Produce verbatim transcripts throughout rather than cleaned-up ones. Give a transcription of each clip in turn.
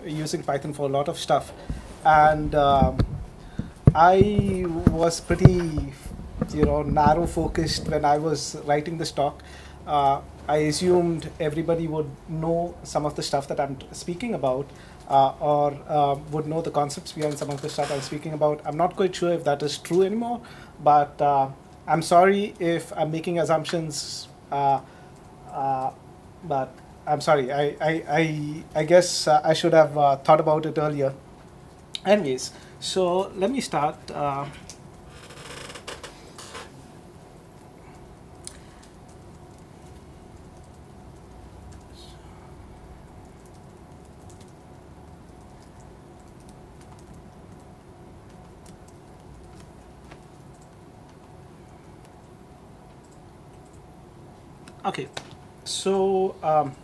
using Python for a lot of stuff, and um, I was pretty, you know, narrow focused when I was writing this talk. Uh, I assumed everybody would know some of the stuff that I'm speaking about, uh, or uh, would know the concepts behind some of the stuff I'm speaking about. I'm not quite sure if that is true anymore, but uh, I'm sorry if I'm making assumptions. Uh, uh, but I'm sorry. I I I, I guess uh, I should have uh, thought about it earlier. Anyways, so let me start. Uh, okay, so um,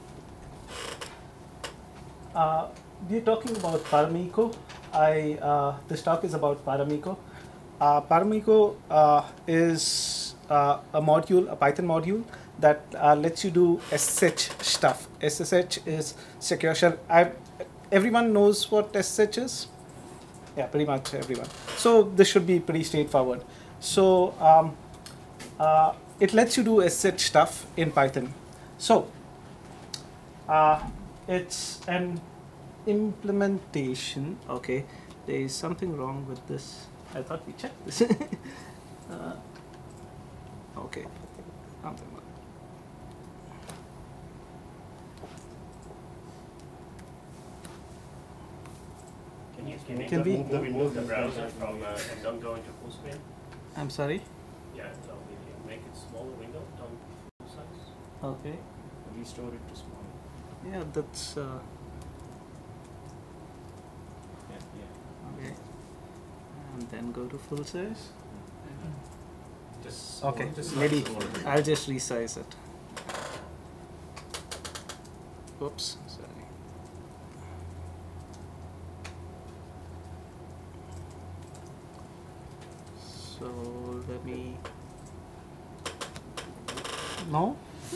uh, we're talking about Paramiko. I uh, this talk is about Paramiko. Uh, Paramiko uh, is uh, a module, a Python module that uh, lets you do S S H stuff. S S H is secure shell. I, everyone knows what S S H is? Yeah, pretty much everyone. So this should be pretty straightforward. So um, uh, it lets you do S S H stuff in Python. So uh, it's an implementation. Okay, there is something wrong with this. I thought we checked this. uh, okay. Can you, can you Can we remove, remove the browser from uh, and don't go into full screen? I'm sorry? Yeah, so if you make it smaller window, don't full size. Okay. Restore it to small. Yeah, that's uh, Yeah, yeah. okay. And then go to full size. Just Okay, small- just maybe smaller. I'll just resize it. Oops, sorry. So let me. No?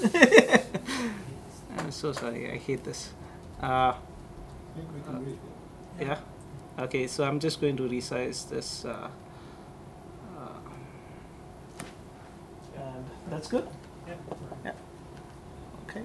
I'm so sorry, I hate this. Uh, I think we can wait. yeah? Okay, so I'm just going to resize this. Uh, uh, and that's good? Yeah. Yeah. Okay.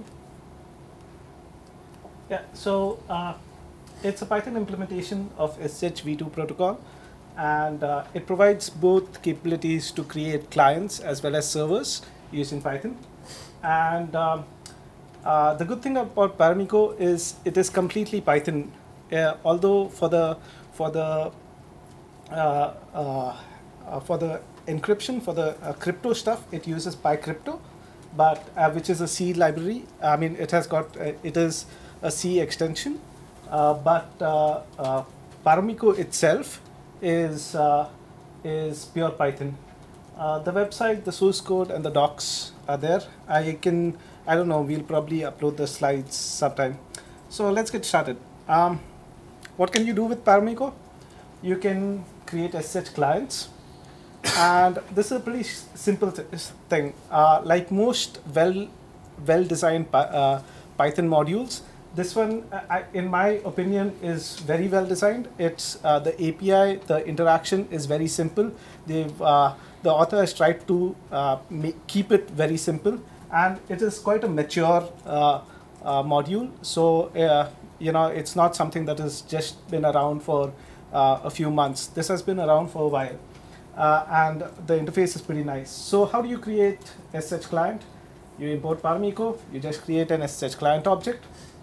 Yeah, so uh, it's a Python implementation of S S H v two protocol, and uh, it provides both capabilities to create clients as well as servers using Python. And um, uh, the good thing about Paramiko is it is completely Python. Uh, although for the for the uh, uh, uh, for the encryption, for the uh, crypto stuff, it uses PyCrypto, but uh, which is a C library. I mean, it has got uh, it is a C extension, uh, but uh, uh, Paramiko itself is uh, is pure Python. Uh, the website, the source code, and the docs are there. I can I don't know. We'll probably upload the slides sometime. So let's get started. Um, what can you do with Paramiko? You can create S S H clients. And this is a pretty s- simple th- thing. Uh, like most well, well-designed Py- uh, Python modules, this one, uh, I, in my opinion, is very well designed. It's uh, the A P I, the interaction is very simple. They've uh, the author has tried to uh, make, keep it very simple, and it is quite a mature uh, uh, module. So uh, you know, it's not something that has just been around for uh, a few months. This has been around for a while. Uh, and the interface is pretty nice. So how do you create S S H client? You import Paramiko, you just create an S S H client object.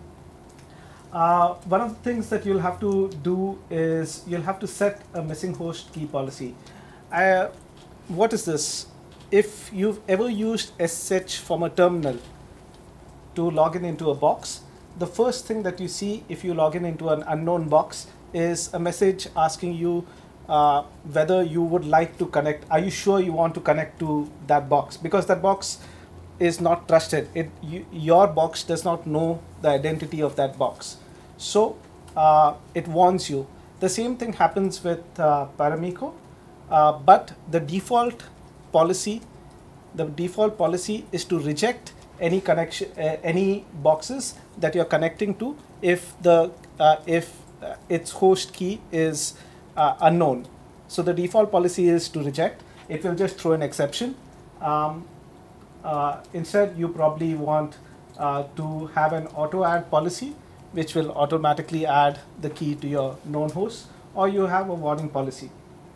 Uh, one of the things that you'll have to do is you'll have to set a missing host key policy. Uh, what is this? If you've ever used S S H from a terminal to log in into a box, the first thing that you see if you log in into an unknown box is a message asking you uh, whether you would like to connect. Are you sure you want to connect to that box? Because that box is not trusted. It you, your box does not know the identity of that box. So uh, it warns you. The same thing happens with uh, Paramiko, uh, but the default policy, the default policy is to reject any connection, uh, any boxes that you're connecting to if the uh, if uh, its host key is uh, unknown. So the default policy is to reject. It will just throw an exception. Um, uh, instead, you probably want uh, to have an auto add policy, which will automatically add the key to your known host, or you have a warning policy.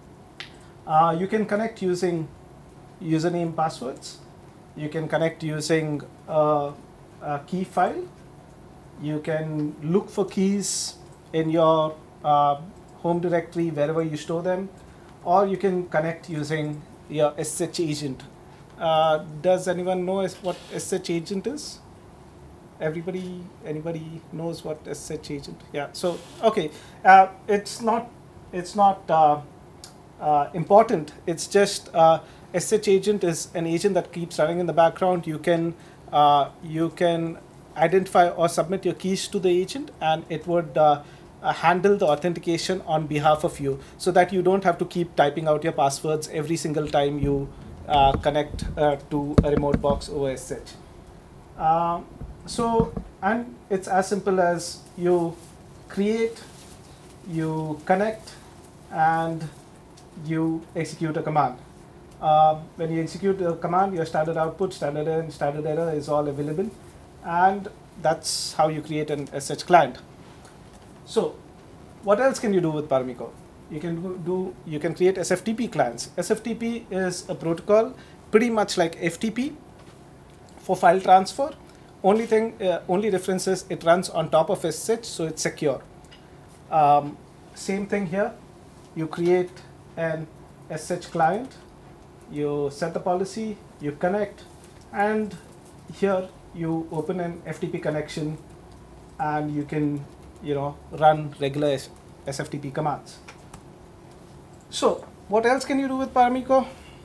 Uh, you can connect using username passwords. You can connect using a, a key file. You can look for keys in your uh, home directory wherever you store them, or you can connect using your S S H agent. Uh, does anyone know what S S H agent is? Everybody, anybody knows what S S H agent? Yeah. So okay, uh, it's not it's not uh, uh, important. It's just uh, S S H agent is an agent that keeps running in the background. You can uh, you can identify or submit your keys to the agent, and it would uh, uh, handle the authentication on behalf of you, so that you don't have to keep typing out your passwords every single time you uh, connect uh, to a remote box over S S H. Uh, so, and it's as simple as you create, you connect, and you execute a command. Uh, when you execute a command, your standard output, standard in, standard error is all available. And that's how you create an S S H client. So what else can you do with Paramiko? You can do, do you can create S F T P clients. S F T P is a protocol pretty much like F T P for file transfer. Only thing, uh, only difference is it runs on top of S S H, so it's secure. Um, same thing here. You create an S S H client. You set the policy. You connect, and here you open an F T P connection, and you can, you know, run regular S F T P commands. So what else can you do with Paramiko?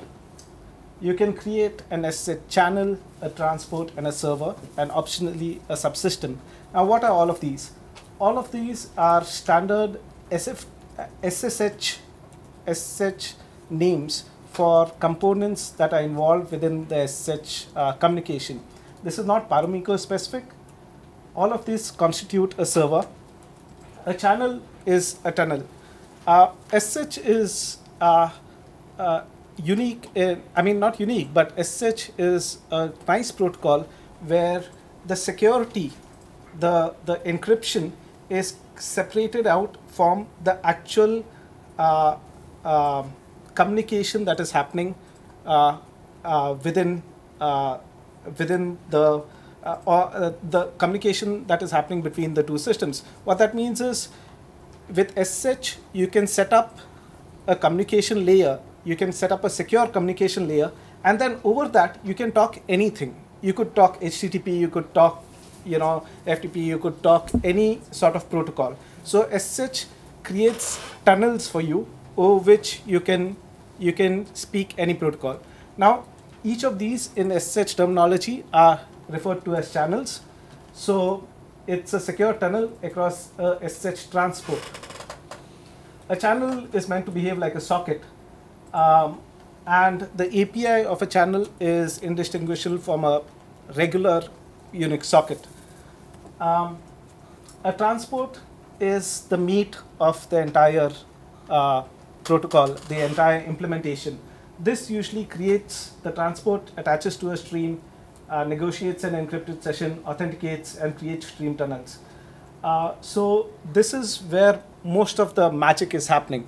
You can create an S S H channel, a transport, and a server, and optionally a subsystem. Now what are all of these? All of these are standard S F, S S H, S S H names for components that are involved within the S S H uh, communication. This is not Paramiko specific. All of these constitute a server. A channel is a tunnel. Uh, S S H is uh, uh, unique, in, I mean not unique, but S S H is a nice protocol where the security, the, the encryption is separated out from the actual uh, uh, communication that is happening uh, uh, within uh, within the uh, or uh, the communication that is happening between the two systems. What that means is, with S S H, you can set up a communication layer, you can set up a secure communication layer, and then over that you can talk anything. You could talk H T T P, you could talk, you know, F T P, you could talk any sort of protocol. So S S H creates tunnels for you over which you can you can speak any protocol. Now, each of these in S S H terminology are referred to as channels. So it's a secure tunnel across a S S H transport. A channel is meant to behave like a socket, um, and the A P I of a channel is indistinguishable from a regular Unix socket. Um, a transport is the meat of the entire uh, protocol, the entire implementation. This usually creates the transport, attaches to a stream, uh, negotiates an encrypted session, authenticates, and creates stream tunnels. Uh, so this is where most of the magic is happening.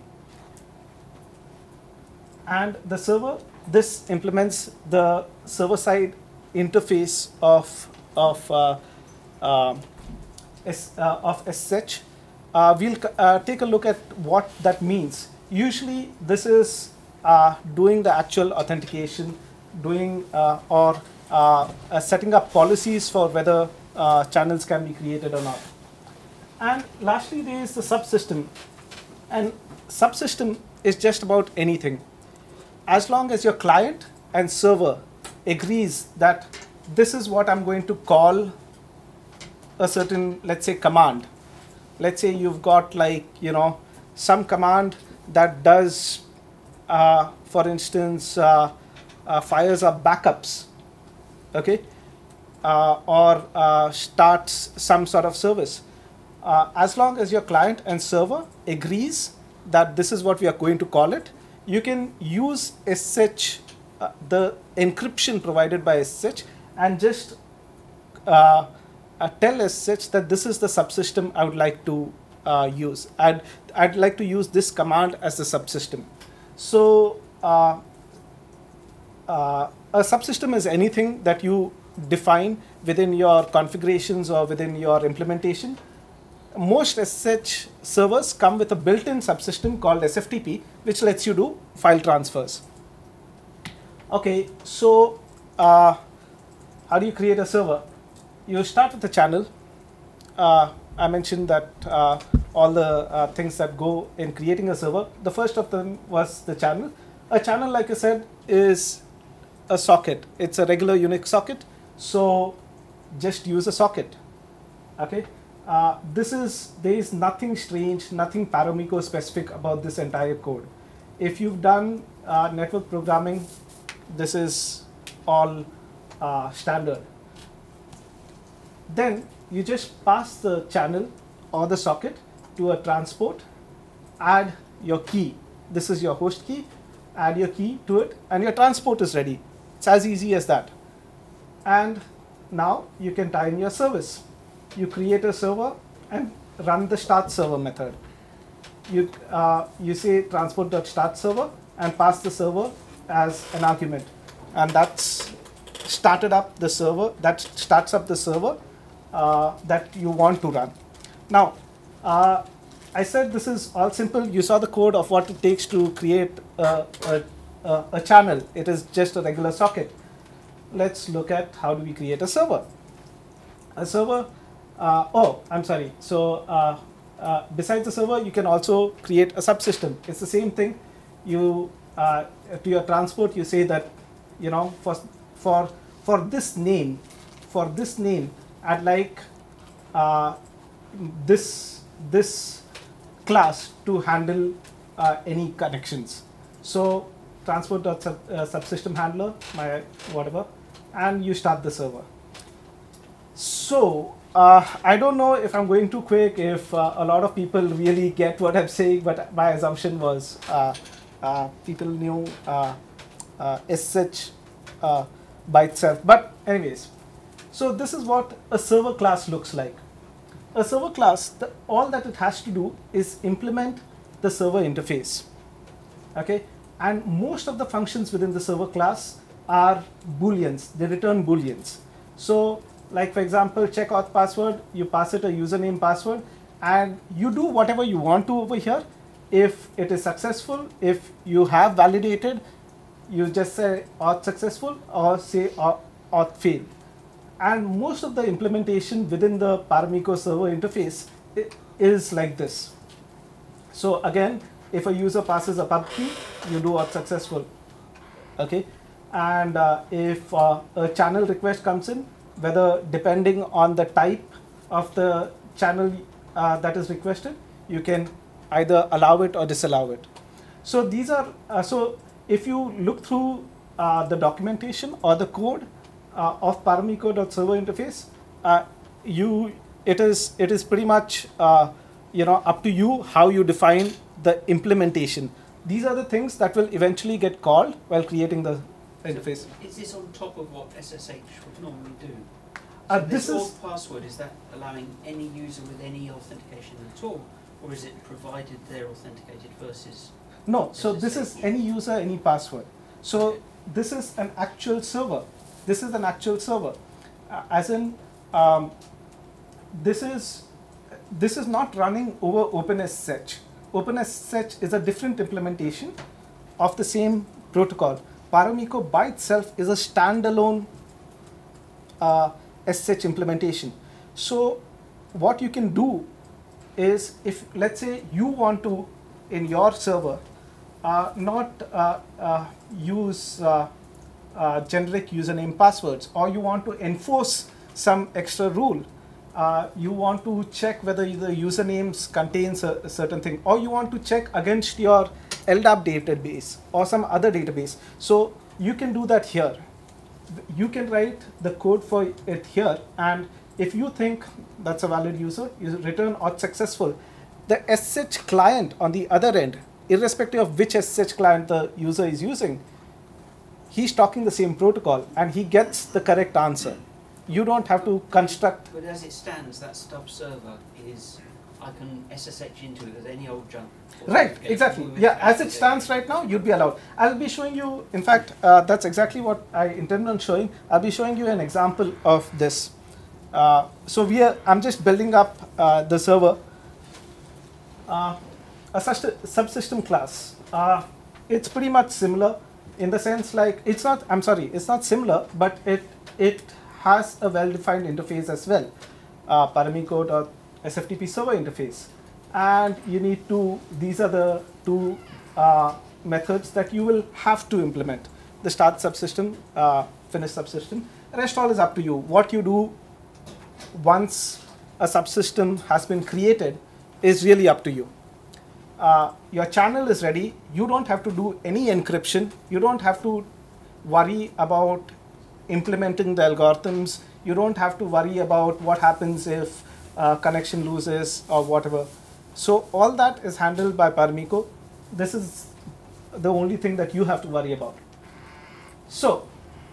And the server, this implements the server-side interface of of uh, uh, S, uh, of S S H. Uh, we'll uh, take a look at what that means. Usually, this is uh, doing the actual authentication, doing uh, or uh, uh, setting up policies for whether uh, channels can be created or not. And lastly, there is the subsystem. And subsystem is just about anything. As long as your client and server agrees that this is what I'm going to call a certain, let's say, command. Let's say you've got, like, you know, some command that does, uh, for instance, uh, uh, fires up backups, okay, uh, or uh, starts some sort of service. uh, as long as your client and server agrees that this is what we are going to call it, you can use S S H, uh, the encryption provided by S S H, and just uh, uh, tell S S H that this is the subsystem I would like to uh, use. I'd, I'd like to use this command as the subsystem. So uh, uh, a subsystem is anything that you define within your configurations or within your implementation. Most S S H servers come with a built-in subsystem called S F T P, which lets you do file transfers. Okay, so uh, how do you create a server? You start with a channel. Uh, I mentioned that uh, all the uh, things that go in creating a server. The first of them was the channel. A channel, like I said, is a socket. It's a regular Unix socket. So just use a socket. Okay. Uh, this is, there is nothing strange, nothing Paramiko specific about this entire code. If you've done uh, network programming, this is all uh, standard. Then you just pass the channel or the socket to a transport, add your key. This is your host key, add your key to it, and your transport is ready. It's as easy as that. And now you can tie in your service. You create a server and run the start server method. You, uh, you say transport.start server and pass the server as an argument. And that's started up the server, that starts up the server uh, that you want to run. Now, uh, I said this is all simple. You saw the code of what it takes to create a, a, a, a channel. It is just a regular socket. Let's look at how do we create a server. A server, uh, oh, I'm sorry. So uh, uh, besides the server, you can also create a subsystem. It's the same thing. You, uh, to your transport, you say that, you know, for, for, for this name, for this name, I'd like uh, this, this class to handle uh, any connections. So transport.subsystem handler, my whatever, and you start the server. So uh, I don't know if I'm going too quick, if uh, a lot of people really get what I'm saying, but my assumption was uh, uh, people knew uh, uh, S S H uh, by itself. But anyways, so this is what a server class looks like. A server class, the, all that it has to do is implement the server interface. Okay, and most of the functions within the server class are booleans. They return booleans. So like for example, check auth password, you pass it a username password, and you do whatever you want to over here. If it is successful, if you have validated, you just say auth successful or say auth, auth fail. And most of the implementation within the Paramiko server interface is like this. So again, if a user passes a pub key, you do auth successful. Okay, and uh, if uh, a channel request comes in, whether depending on the type of the channel uh, that is requested, you can either allow it or disallow it. So these are, uh, so if you look through uh, the documentation or the code uh, of Paramiko.server interface, uh, you, it is, it is pretty much uh, you know, up to you how you define the implementation. These are the things that will eventually get called while creating the interface. So is this on top of what S S H would normally do? So Uh, this, this is auth password, is that allowing any user with any authentication at all, or is it provided they're authenticated versus? no. So this S S is H? any user, any password. So Okay. this is an actual server. This is an actual server, uh, as in um, this is this is not running over OpenSSH. OpenSSH is a different implementation of the same protocol. Paramiko by itself is a standalone uh, S S H implementation. So what you can do is, if let's say you want to, in your server, uh, not uh, uh, use uh, uh, generic username passwords, or you want to enforce some extra rule, uh, you want to check whether the usernames contains a, a certain thing, or you want to check against your L D A P database or some other database. So you can do that here. You can write the code for it here, and if you think that's a valid user, you return auth successful. The S S H client on the other end, irrespective of which S S H client the user is using, he's talking the same protocol and he gets the correct answer. You don't have to construct. But as it stands, that stub server is, I can S S H into it with any old junk. Right, exactly. Yeah, as it stands right now, you'd be allowed. I'll be showing you, in fact, uh, that's exactly what I intend on showing. I'll be showing you an example of this. Uh, so we are, I'm just building up uh, the server. Uh, a subsystem class. Uh, it's pretty much similar in the sense like, it's not, I'm sorry, it's not similar, but it, it has a well-defined interface as well. Uh, Paramiko.sftp server interface. And you need to, these are the two uh, methods that you will have to implement. The start subsystem, uh, finish subsystem. The rest all is up to you. What you do once a subsystem has been created is really up to you. Uh, your channel is ready. You don't have to do any encryption. You don't have to worry about implementing the algorithms. You don't have to worry about what happens if uh, connection loses or whatever. So all that is handled by Paramiko. This is the only thing that you have to worry about. So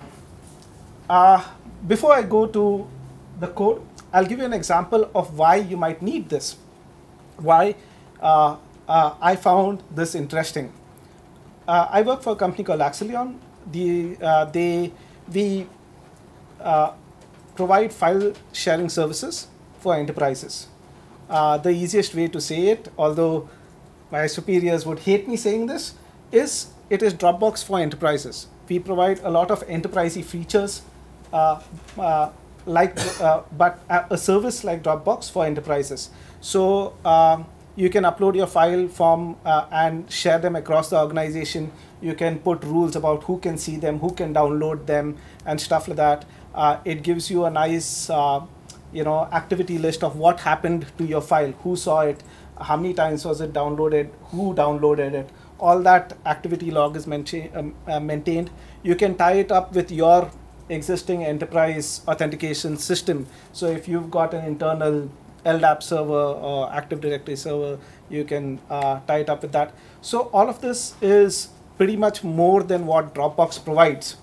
uh, before I go to the code, I'll give you an example of why you might need this. Why uh, uh, I found this interesting. Uh, I work for a company called Axelion. The, uh, they, we uh, provide file sharing services for enterprises. Uh, the easiest way to say it, although my superiors would hate me saying this, is it is Dropbox for enterprises. We provide a lot of enterprisey features, uh, uh, like, uh, but a service like Dropbox for enterprises. So um, you can upload your file from uh, and share them across the organization. You can put rules about who can see them, who can download them, and stuff like that. Uh, it gives you a nice uh, you know, activity list of what happened to your file, who saw it, how many times was it downloaded, who downloaded it. All that activity log is maintain, um, uh, maintained. You can tie it up with your existing enterprise authentication system. So if you've got an internal L D A P server or Active Directory server, you can uh, tie it up with that. So all of this is pretty much more than what Dropbox provides.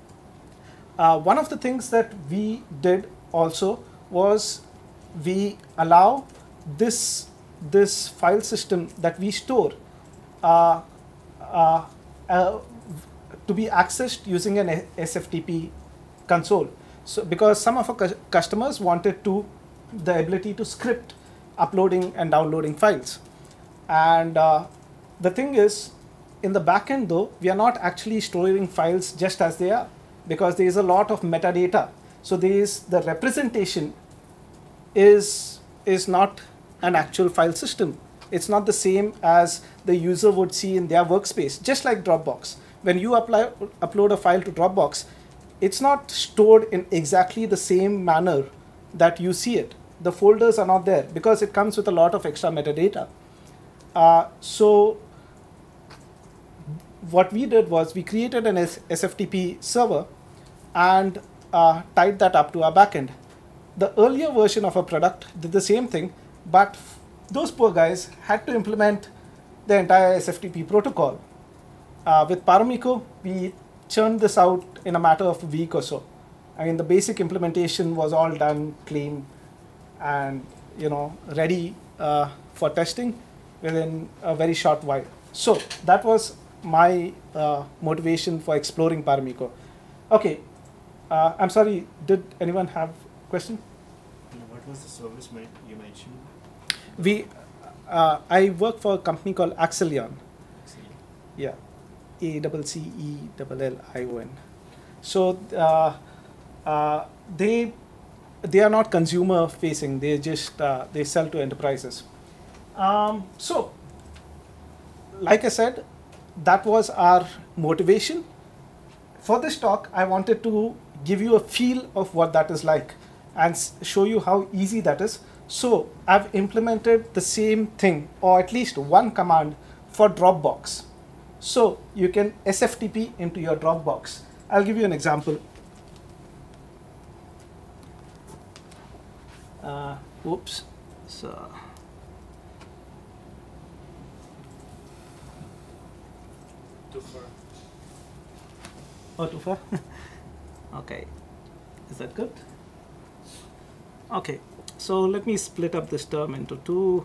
Uh, one of the things that we did also was we allow this, this file system that we store uh, uh, uh, to be accessed using an S F T P console. So because some of our cu customers wanted to the ability to script uploading and downloading files. And uh, the thing is, in the backend though, we are not actually storing files just as they are, because there is a lot of metadata. So there is the representation is, is not an actual file system. It's not the same as the user would see in their workspace, just like Dropbox. When you apply, upload a file to Dropbox, it's not stored in exactly the same manner that you see it. The folders are not there because it comes with a lot of extra metadata. Uh, so what we did was we created an S F T P server and uh, tied that up to our backend. The earlier version of our product did the same thing, but those poor guys had to implement the entire S F T P protocol. Uh, with Paramiko, we churned this out in a matter of a week or so. I mean, the basic implementation was all done, clean, and you know, ready uh, for testing within a very short while. So that was my uh, motivation for exploring Paramiko. Okay, uh, I'm sorry, did anyone have a question? What was the service you mentioned? We, uh, I work for a company called Axelion. Yeah, A C C E L L I O N. So uh, uh, they they are not consumer facing. They just uh, they sell to enterprises. Um, so, like I said, that was our motivation. For this talk, I wanted to give you a feel of what that is like and show you how easy that is. So I've implemented the same thing, or at least one command for Dropbox. So you can S F T P into your Dropbox. I'll give you an example. Uh, oops. So. Too far. Oh, too far? Okay. Is that good? Okay. So let me split up this term into two.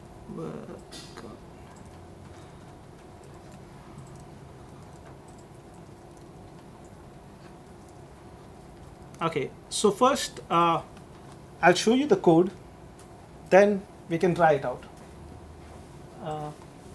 Okay. So first, uh, I'll show you the code. Then we can try it out. Uh,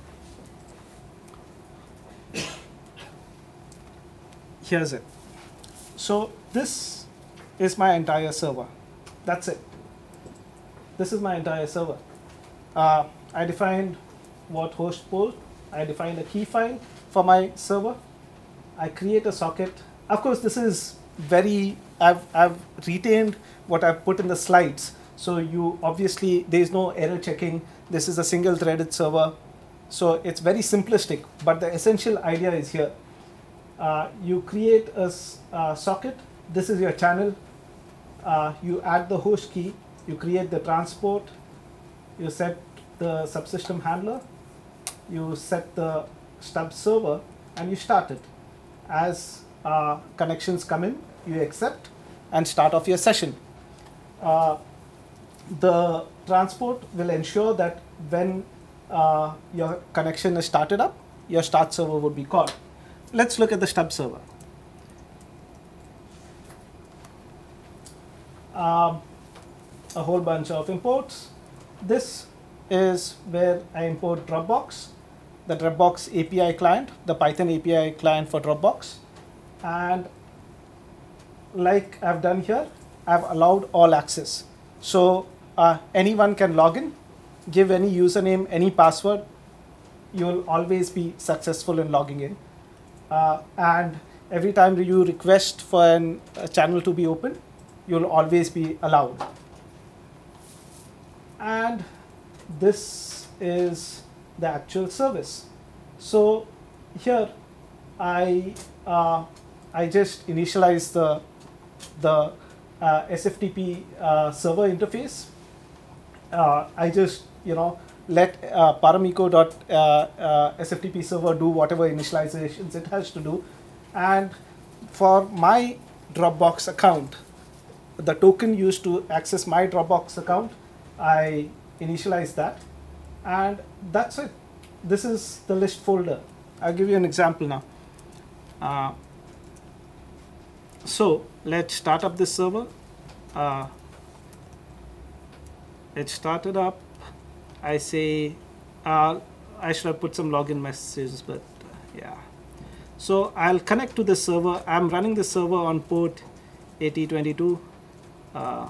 here's it. So this is my entire server. That's it. This is my entire server. Uh, I defined what host port. I defined a key file for my server. I create a socket. Of course, this is very, I've, I've retained what I've put in the slides. So you obviously, there's no error checking. This is a single threaded server. So it's very simplistic, but the essential idea is here. Uh, you create a uh, socket. This is your channel. Uh, you add the host key. You create the transport. You set the subsystem handler. You set the stub server, and you start it. As uh, connections come in, you accept and start off your session. Uh, the transport will ensure that when uh, your connection is started up, your start server would be called. Let's look at the stub server. Um, a whole bunch of imports. This is where I import Dropbox, the Dropbox A P I client, the Python A P I client for Dropbox. And like I've done here, I've allowed all access. So uh, anyone can log in, give any username, any password. You'll always be successful in logging in. Uh, and every time you request for an, a channel to be open, you'll always be allowed. And this is the actual service. So here I uh, I just initialize the the uh, S F T P uh, server interface. Uh, I just you know let uh, Paramiko dot uh, uh, S F T P server do whatever initializations it has to do, and for my Dropbox account, the token used to access my Dropbox account, I initialize that, and that's it. This is the list folder. I'll give you an example now. Uh, so let's start up this server. Uh, let's start it up. I say, uh, I should have put some login messages, but uh, yeah. So I'll connect to this server. I'm running the server on port eighty twenty-two. Uh,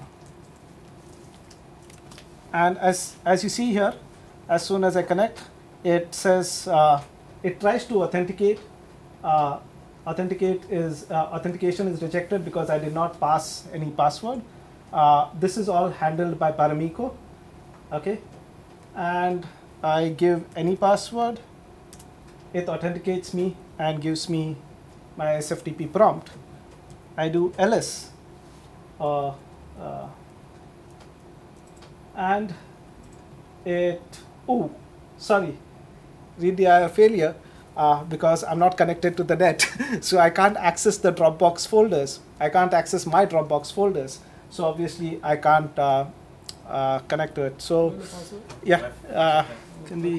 and as, as you see here, as soon as I connect, it says, uh, it tries to authenticate. Uh, authenticate is, uh, authentication is rejected because I did not pass any password. Uh, this is all handled by Paramiko, okay? And I give any password, it authenticates me and gives me my S F T P prompt. I do ls, uh, uh, and it, oh, sorry, read the error failure uh, because I'm not connected to the net. So I can't access the Dropbox folders. I can't access my Dropbox folders. So obviously I can't uh, uh, connect to it. So yeah, uh, can we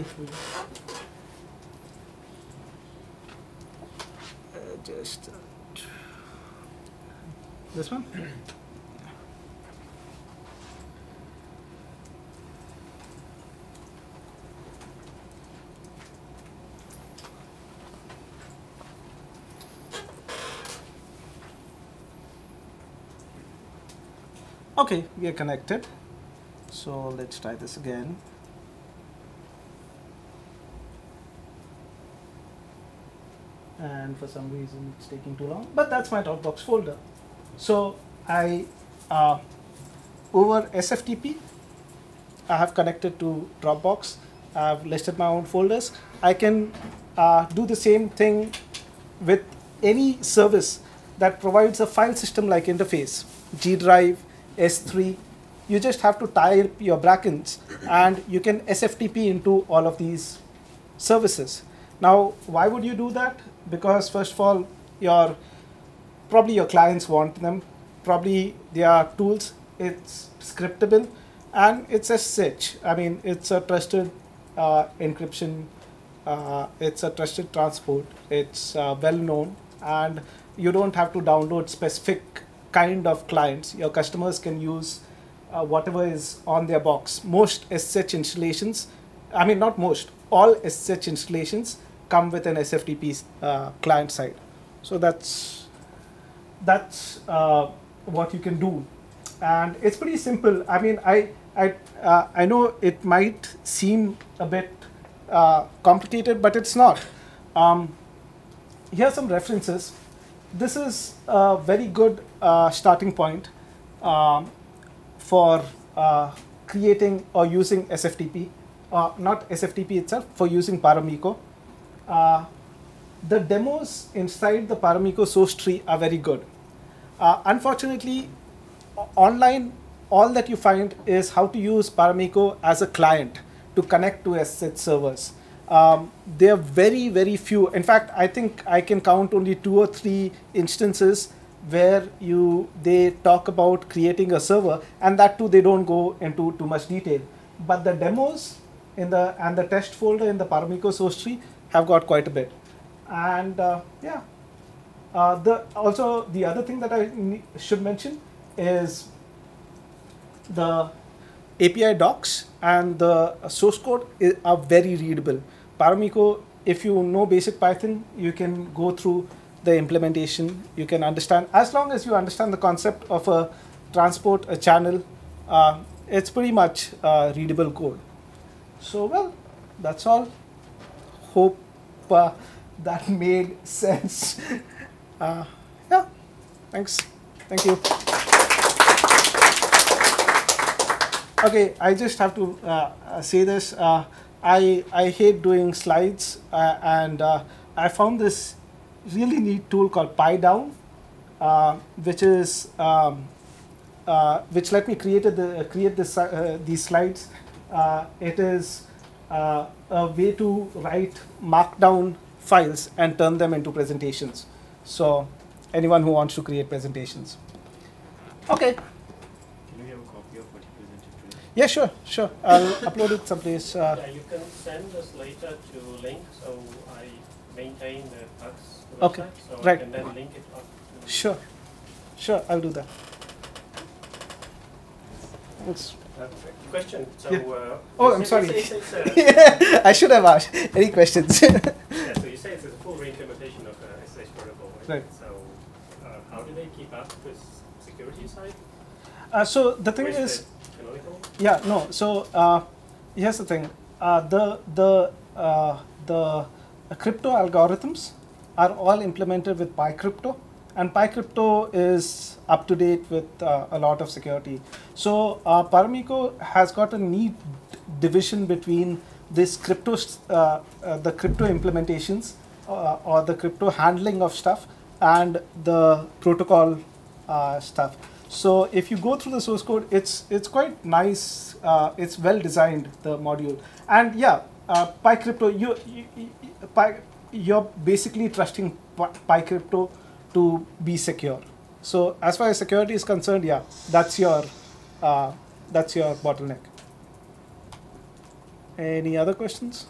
uh, just uh, this one? Okay, we are connected. So let's try this again. And for some reason it's taking too long, but that's my Dropbox folder. So I, uh, over S F T P, I have connected to Dropbox. I've listed my own folders. I can uh, do the same thing with any service that provides a file system like interface, G Drive, S three, You just have to type your backends, and you can S F T P into all of these services. Now, why would you do that? Because first of all, your probably your clients want them. Probably they are tools. It's scriptable, and it's S S H. I mean, it's a trusted uh, encryption. Uh, it's a trusted transport. It's uh, well known, and you don't have to download specific kind of clients. Your customers can use uh, whatever is on their box. Most S S H installations, I mean not most, all S S H installations come with an S F T P uh, client side. So that's that's uh, what you can do, and it's pretty simple. I mean, I I uh, I know it might seem a bit uh, complicated, but it's not. Um, here are some references. This is a very good uh, starting point um, for uh, creating or using S F T P, uh, not S F T P itself, for using Paramiko. Uh, the demos inside the Paramiko source tree are very good. Uh, unfortunately, online, all that you find is how to use Paramiko as a client to connect to S S H servers. Um, there are very, very few. In fact, I think I can count only two or three instances where you they talk about creating a server, and that too they don't go into too much detail. But the demos in the and the test folder in the Paramiko source tree have got quite a bit. And uh, yeah, uh, the also the other thing that I ne should mention is the A P I docs and the source code are very readable. Paramiko, if you know basic Python, you can go through the implementation. You can understand, as long as you understand the concept of a transport, a channel, uh, it's pretty much uh, readable code. So, well, that's all. Hope uh, that made sense. Uh, yeah, thanks. Thank you. Okay, I just have to uh, say this. Uh, I, I hate doing slides, uh, and uh, I found this really neat tool called PyDown, uh, which is um, uh, which let me create the create this uh, these slides. Uh, it is uh, a way to write Markdown files and turn them into presentations. So anyone who wants to create presentations. Okay. Yeah, sure, sure. I'll upload it someplace. Uh, yeah, you can send us later to link, so I maintain the Pax website, okay, so right. I can then link it up. To sure, sure, I'll do that. Thanks. Uh, question. So, yeah. uh, oh, I'm sorry. It's, it's, uh, yeah, I should have asked. Any questions? yeah, so you say it's a full re-implementation of uh, S S H protocol, right? Right. So, uh, how do they keep up with security side? Uh, so the thing Where's is. the canonical? Yeah, no. So uh, here's the thing: uh, the the uh, the crypto algorithms are all implemented with PyCrypto, and PyCrypto is up to date with uh, a lot of security. So uh, Paramiko has got a neat division between this crypto, uh, uh, the crypto implementations uh, or the crypto handling of stuff, and the protocol uh, stuff. So if you go through the source code, it's it's quite nice. Uh, it's well designed, the module. And yeah, uh, PyCrypto, you, you, you Py, you're basically trusting PyCrypto to be secure. So as far as security is concerned, yeah, that's your uh, that's your bottleneck. Any other questions?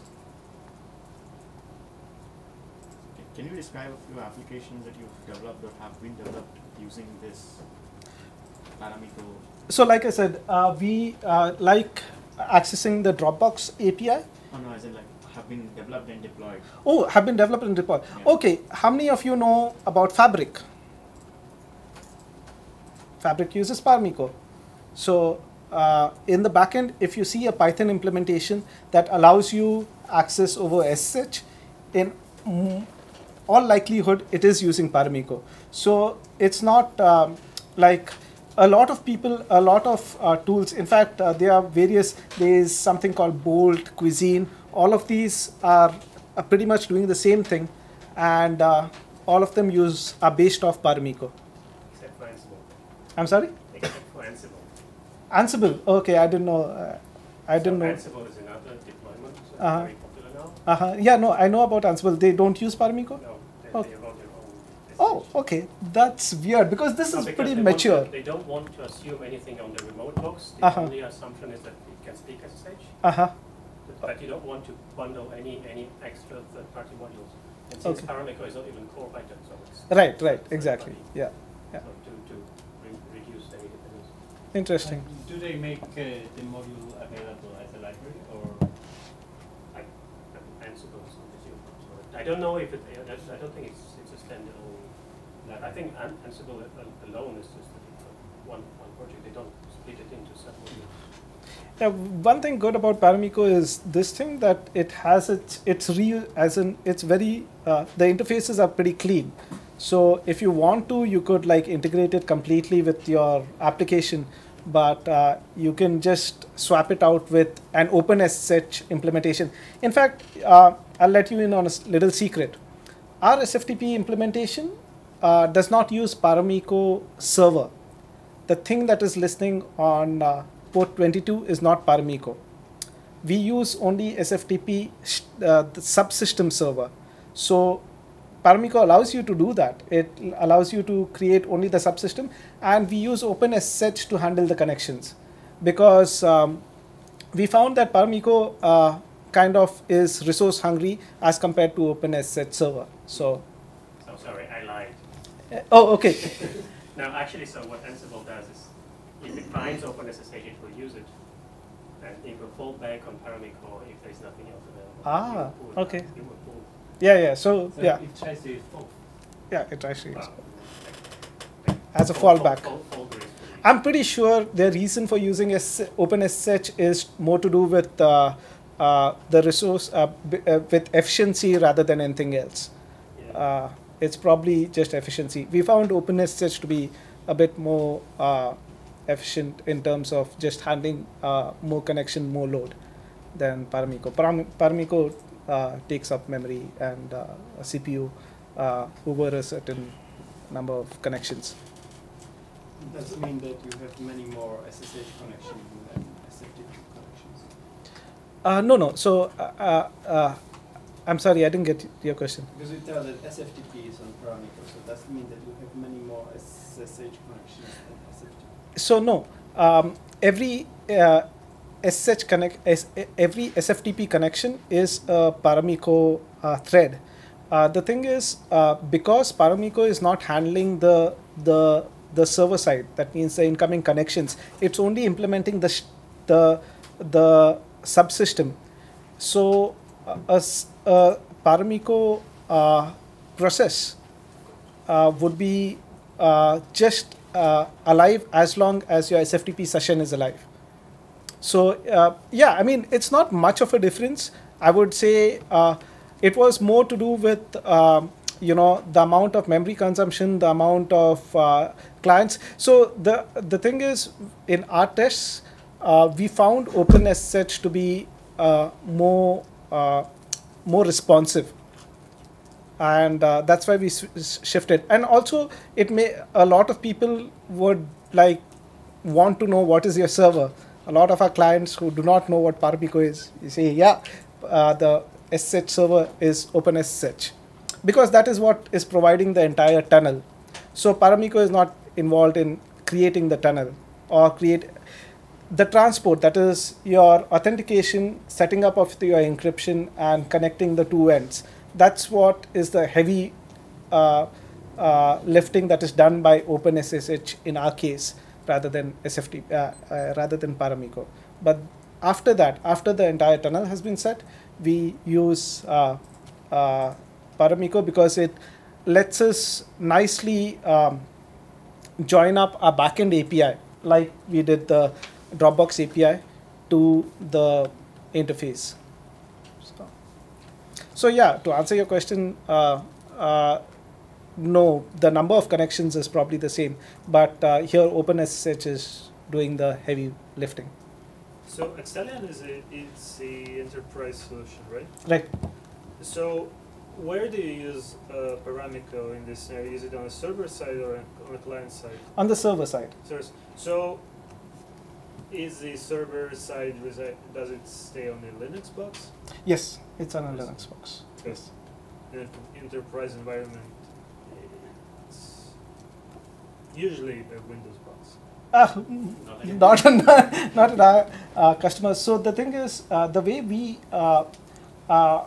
Can you describe a few applications that you've developed or have been developed using this Paramiko? So like I said, uh, we uh, like accessing the Dropbox A P I. Oh no, as in like have been developed and deployed. Oh, have been developed and deployed. Yeah. Okay, how many of you know about Fabric? Fabric uses Paramiko. So uh, in the backend, if you see a Python implementation that allows you access over S S H, in mm, all likelihood, it is using Paramiko. So it's not um, like a lot of people, a lot of uh, tools. In fact, uh, there are various, there is something called Bolt, Cuisine. All of these are, are pretty much doing the same thing. And uh, all of them use are based off Paramiko. Except for Ansible. I'm sorry? Except for Ansible. Ansible. Okay, I didn't know. Uh, I didn't so know. Ansible is another deployment, so Uh-huh. very popular now. Uh-huh. Yeah, no, I know about Ansible. They don't use Paramiko? No, they, Okay. they wrote their own S S H. Oh, okay. That's weird because this No, is because pretty they want mature. to- they don't want to assume anything on the remote box. The Uh-huh. only assumption is that it can speak S S H, Uh-huh. but, but you don't want to bundle any any extra third-party modules. And since Okay. Paramiko is not even core Python, so it's Right, right, third exactly. party. Yeah. Yeah. So to to re- reduce any dependency. Interesting. And do they make uh, the module available as a library or? I, Ansible is on the zero. So I don't know if it. I don't I don't think it's it's a standalone. I think An- Ansible a- alone is just a, one one project. They don't split it into sub-modules. Yeah, one thing good about Paramiko is this thing that it has its it's re as in it's very uh, the interfaces are pretty clean. So if you want to, you could like integrate it completely with your application, but uh, you can just swap it out with an OpenSSH implementation. In fact, uh, I'll let you in on a s- little secret. Our S F T P implementation uh, does not use Paramiko server. The thing that is listening on uh, port twenty-two is not Paramiko. We use only S F T P, sh- uh, the subsystem server. So Paramiko allows you to do that. It l- allows you to create only the subsystem, and we use OpenSSH to handle the connections, because um, we found that Paramiko uh, kind of is resource hungry as compared to OpenSSH server. So, So sorry, I lied. uh, oh, okay. Now, actually, so what Ansible does is, if it finds OpenSSH, it will use it, and it will fall back on Paramiko if there is nothing else available. Ah, It will pull- okay. It will pull. Yeah, yeah. So, So yeah, it tries to use both. yeah, it actually is. Well, like- As a fold- fallback. fold- fold gracefully. I'm pretty sure the reason for using S- OpenSSH is more to do with uh, uh, the resource, uh, b- uh, with efficiency rather than anything else. Yeah. Uh, it's probably just efficiency. We found OpenSSH to be a bit more uh, efficient in terms of just handling uh, more connection, more load than Paramiko. Param- Paramiko uh, takes up memory and uh, a C P U uh, over a certain number of connections. Does it mean that you have many more S S H connections than S F T P connections? Uh, no, no. So, uh, uh, uh, I'm sorry, I didn't get your question. Because you tell that S F T P is on Paramiko, so does it mean that you have many more S S H connections than S F T P? So, no. Um, every uh, S S H connect, S, every S F T P connection is a Paramiko uh, thread. Uh, the thing is, uh, because Paramiko is not handling the the the server side, that means the incoming connections. It's only implementing the sh- the the subsystem. So, uh, a, s- a Paramiko uh, process uh, would be uh, just uh, alive as long as your S F T P session is alive. So uh, yeah, I mean, it's not much of a difference. I would say uh, it was more to do with um, you know the amount of memory consumption, the amount of uh, clients. So the the thing is, in our tests, uh, we found OpenSSH to be uh, more uh, more responsive, and uh, that's why we s- shifted. And also, it may a lot of people would like want to know what is your server. A lot of our clients who do not know what Paramiko is, you say, yeah, uh, the S S H server is OpenSSH, because that is what is providing the entire tunnel. So Paramiko is not involved in creating the tunnel or create the transport, that is your authentication, setting up of your encryption, and connecting the two ends. That's what is the heavy uh, uh, lifting that is done by OpenSSH in our case, rather than S F T, uh, uh, rather than Paramiko. But after that, after the entire tunnel has been set, we use uh, uh, Paramiko because it lets us nicely um, join up our backend A P I, like we did the Dropbox A P I, to the interface. So, so yeah, to answer your question, uh, uh, no, the number of connections is probably the same, but uh, here OpenSSH is doing the heavy lifting. So Excellion is a it's a enterprise solution, right? Right. So where do you use uh, Paramiko in this scenario? Is it on the server side or on the client side? On the server side. So, so is the server side resi- does it stay on the Linux box? Yes, it's on a Yes. Linux box. Yes. In an enterprise environment, it's usually a Windows box. Uh, Not like not not, not at our uh, customers. So the thing is, uh, the way we uh, uh,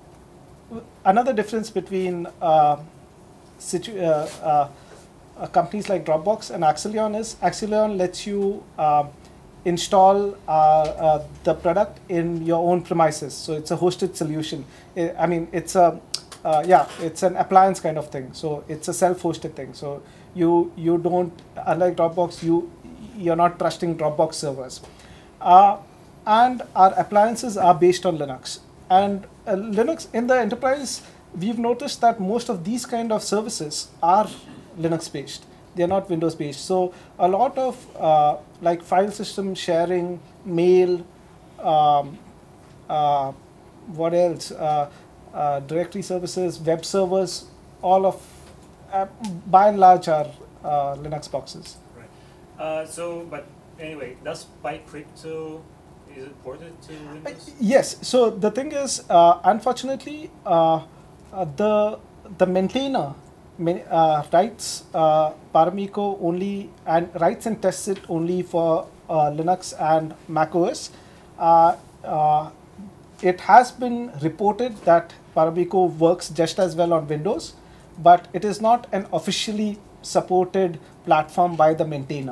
w- another difference between uh, situ- uh, uh, uh, companies like Dropbox and Axelion is Axelion lets you uh, install uh, uh, the product in your own premises. So it's a hosted solution. I I mean, it's a uh, yeah, it's an appliance kind of thing. So it's a self-hosted thing. So you you don't, unlike Dropbox, you you're not trusting Dropbox servers. Uh, and our appliances are based on Linux. And uh, Linux in the enterprise, we've noticed that most of these kind of services are Linux based. They're not Windows based. So a lot of uh, like file system sharing, mail, um, uh, what else? Uh, uh, directory services, web servers, all of, uh, by and large, are uh, Linux boxes. Uh, so, but anyway, does PyCrypto, is it ported to Uh, Windows? Yes. So the thing is, uh, unfortunately, uh, uh, the the maintainer ma- uh, writes uh, Paramiko only and writes and tests it only for uh, Linux and macOS. Uh, uh, it has been reported that Paramiko works just as well on Windows, but it is not an officially supported platform by the maintainer.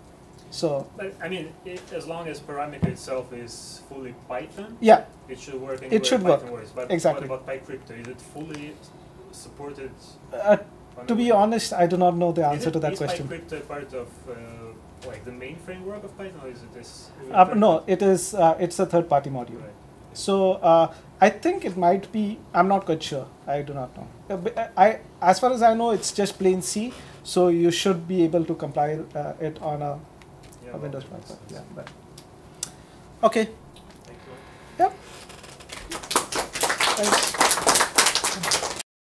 So But, I mean, it, as long as Paramiko itself is fully Python, yeah, it should work anywhere should Python work. works. But Exactly. what about PyCrypto? Is it fully supported? uh, on to the be web? honest, I do not know the Is answer it- to that is question. PyCrypto part of uh, like the main framework of Python, or is it this? Uh, no, it is. Uh, it's a third-party module. Right. So uh, I think it might be. I'm not quite sure. I do not know. Uh, but I, as far as I know, it's just plain C. So you should be able to compile uh, it on a, Yeah, a well, Windows that makes platform. sense. Yeah. But okay. Thank you. Yep. Thanks.